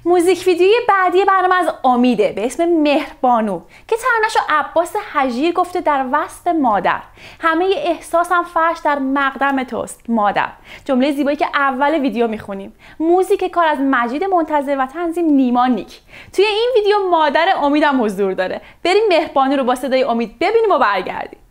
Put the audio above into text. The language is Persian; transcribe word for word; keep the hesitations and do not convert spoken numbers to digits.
موزیک ویدیوی بعدی برنامه از امیده به اسم مهربانو که ترانه‌شو عباس هجیر گفته در وصف مادر. همه احساسم فرش در مقدم توست مادر. جمله زیبایی که اول ویدیو میخونیم. موزیک کار از مجید منتظر و تنظیم نیما نیک. توی این ویدیو مادر امید هم حضور داره. بریم مهربانو رو با صدای امید ببینیم و برگردیم.